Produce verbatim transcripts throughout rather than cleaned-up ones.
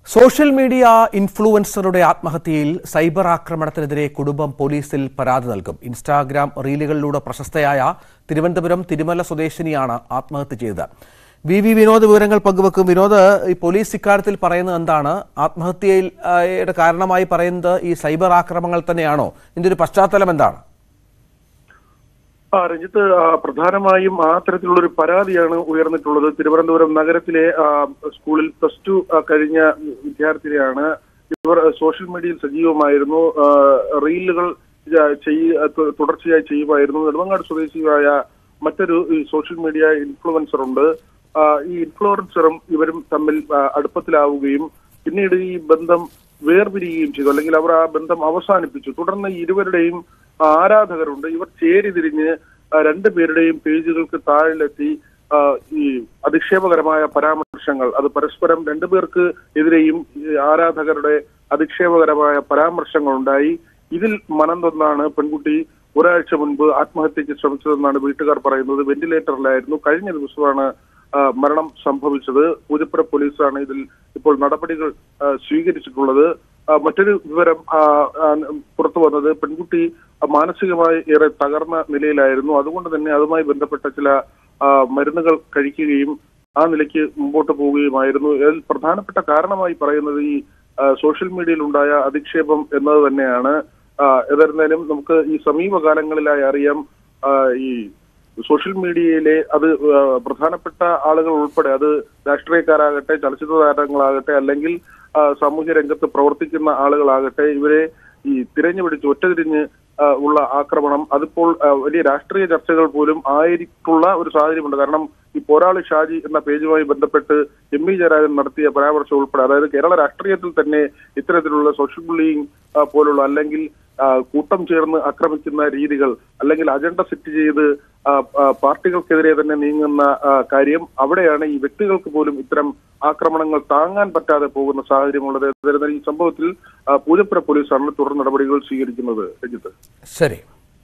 Social media ഇൻഫ്ലുവൻസറുടെ ആത്മഹത്യയിൽ cyber ആക്രമണത്തിനെതിരെ കുടുംബം പോലീസിൽ പരാതി നൽകും. ഇൻസ്റ്റാഗ്രാം റീലുകളിലൂടെ പ്രശസ്തയായ തിരുവനന്തപുരം തിരുമല സ്വദേശിനിയാണ് ആത്മഹത്യ ചെയ്തത്. വി വി വിനോദ് വിവരങ്ങൾ പങ്കുവെക്കും. വിനോദ്, ഈ പോലീസ് ഇക്കാര്യത്തിൽ പറയുന്നത് എന്താണ്? ആത്മഹത്യയുടെ കാരണമായി പറയുന്നത് ഈ സൈബർ ആക്രമണങ്ങൾ തന്നെയാണോ? ഇതിന്റെ ഒരു പശ്ചാത്തലം എന്താണ്? ആ രഞ്ജിത്ത്, പ്രധാനമായും ആ തരത്തിലുള്ളൊരു പരാതിയാണ് ഉയർന്നിട്ടുള്ളത്. തിരുവനന്തപുരം നഗരത്തിലെ സ്കൂളിൽ പ്ലസ് ടു കഴിഞ്ഞ വിദ്യാർത്ഥിനിയാണ്. ഇവർ സോഷ്യൽ മീഡിയയിൽ സജീവമായിരുന്നു. റീലുകൾ തുടർച്ചയായി ചെയ്യുമായിരുന്നു. നെടുമങ്ങാട് സ്വദേശിയായ മറ്റൊരു സോഷ്യൽ മീഡിയ ഇൻഫ്ലുവൻസർ ഉണ്ട്. ഈ ഇൻഫ്ലുവൻസറും ഇവരും തമ്മിൽ അടുപ്പത്തിലാവുകയും പിന്നീട് ഈ ബന്ധം വേർപിരിയുകയും ചെയ്തു, അല്ലെങ്കിൽ അവർ ആ ബന്ധം അവസാനിപ്പിച്ചു. തുടർന്ന് ഇരുവരുടെയും ആരാധകരുണ്ട്. ഇവർ ചേരി തിരിഞ്ഞ് രണ്ടുപേരുടെയും പേജുകൾക്ക് താഴിലെത്തി ഈ അധിക്ഷേപകരമായ പരാമർശങ്ങൾ, അത് പരസ്പരം രണ്ടുപേർക്ക് എതിരെയും ആരാധകരുടെ അധിക്ഷേപകരമായ പരാമർശങ്ങൾ ഉണ്ടായി. ഇതിൽ മനം തൊന്നാണ് പെൺകുട്ടി ഒരാഴ്ച മുൻപ് ആത്മഹത്യക്ക് ശ്രമിച്ചതെന്നാണ് വീട്ടുകാർ പറയുന്നത്. വെന്റിലേറ്ററിലായിരുന്നു. കഴിഞ്ഞ ദിവസമാണ് മരണം സംഭവിച്ചത്. പൂജപ്പുര പോലീസാണ് ഇതിൽ ഇപ്പോൾ നടപടികൾ സ്വീകരിച്ചിട്ടുള്ളത്. മറ്റൊരു വിവരം പുറത്തു വന്നത്, പെൺകുട്ടി മാനസികമായി ഏറെ തകർന്ന നിലയിലായിരുന്നു. അതുകൊണ്ട് തന്നെ അതുമായി ബന്ധപ്പെട്ട ചില മരുന്നുകൾ കഴിക്കുകയും ആ നിലയ്ക്ക് മുമ്പോട്ട് പോവുകയുമായിരുന്നു. ഇതിൽ പ്രധാനപ്പെട്ട കാരണമായി പറയുന്നത് ഈ സോഷ്യൽ മീഡിയയിൽ ഉണ്ടായ അധിക്ഷേപം എന്നത് തന്നെയാണ്. ഏതായിരുന്നാലും നമുക്ക് ഈ സമീപകാലങ്ങളിലായി അറിയാം, ഈ സോഷ്യൽ മീഡിയയിലെ അത് പ്രധാനപ്പെട്ട ആളുകൾ ഉൾപ്പെടെ, അത് രാഷ്ട്രീയക്കാരാകട്ടെ, ചലച്ചിത്ര താരങ്ങളാകട്ടെ, അല്ലെങ്കിൽ സാമൂഹ്യ രംഗത്ത് പ്രവർത്തിക്കുന്ന ആളുകളാകട്ടെ, ഇവരെ ഈ തിരഞ്ഞു പിടിച്ച് ഒറ്റതിരിഞ്ഞ് ഉള്ള ആക്രമണം അതിപ്പോൾ വലിയ രാഷ്ട്രീയ ചർച്ചകൾ പോലും ആയിട്ടുള്ള ഒരു സാഹചര്യമുണ്ട്. കാരണം ഈ പോരാളി ഷാജി എന്ന പേജുമായി ബന്ധപ്പെട്ട് എം വി ജയരാജൻ നടത്തിയ പരാമർശം ഉൾപ്പെടെ, അതായത് കേരള രാഷ്ട്രീയത്തിൽ തന്നെ ഇത്തരത്തിലുള്ള സോഷ്യൽ ബുള്ളിയിങ് പോലുള്ള, അല്ലെങ്കിൽ കൂട്ടം ചേർന്ന് ആക്രമിക്കുന്ന രീതികൾ, അല്ലെങ്കിൽ അജണ്ട സെറ്റ് ചെയ്ത് പാർട്ടികൾക്കെതിരെ തന്നെ നീങ്ങുന്ന കാര്യം, അവിടെയാണ് ഈ വ്യക്തികൾക്ക് പോലും ഇത്തരം ആക്രമണങ്ങൾ താങ്ങാൻ പറ്റാതെ പോകുന്ന സാഹചര്യമുള്ളത്. ഈ സംഭവത്തിൽ പൂജപ്പുര പോലീസാണ് തുടർ നടപടികൾ സ്വീകരിക്കുന്നത്. രഞ്ജിത്ത്, ശരി.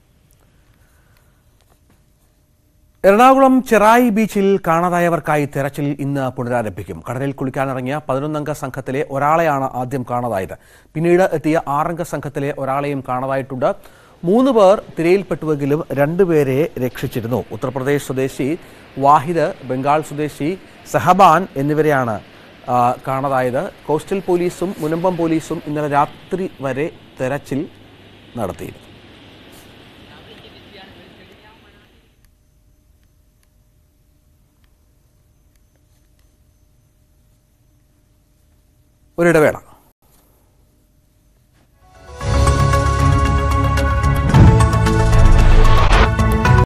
എറണാകുളം ചെറായി ബീച്ചിൽ കാണാതായവർക്കായി തെരച്ചിൽ ഇന്ന് പുനരാരംഭിക്കും. കടലിൽ കുളിക്കാനിറങ്ങിയ പതിനൊന്നംഗ സംഘത്തിലെ ഒരാളെയാണ് ആദ്യം കാണാതായത്. പിന്നീട് എത്തിയ ആറംഗ സംഘത്തിലെ ഒരാളെയും കാണാതായിട്ടുണ്ട്. മൂന്ന് പേർ തിരയിൽപ്പെട്ടുവെങ്കിലും രണ്ടുപേരെ രക്ഷിച്ചിരുന്നു. ഉത്തർപ്രദേശ് സ്വദേശി വാഹിദ്, ബംഗാൾ സ്വദേശി സഹബാൻ എന്നിവരെയാണ് കാണാതായത്. കോസ്റ്റൽ പോലീസും മുനമ്പം പോലീസും ഇന്നലെ രാത്രി വരെ തെരച്ചിൽ നടത്തിയിരുന്നു. ഒരിടവേള.